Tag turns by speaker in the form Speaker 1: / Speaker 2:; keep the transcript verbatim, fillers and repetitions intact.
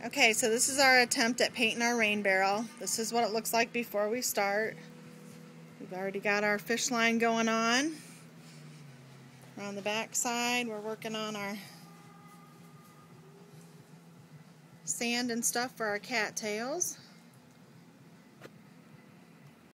Speaker 1: Okay, so this is our attempt at painting our rain barrel. This is what it looks like before we start. We've already got our fish line going on. On the back side, we're working on our sand and stuff for our cattails.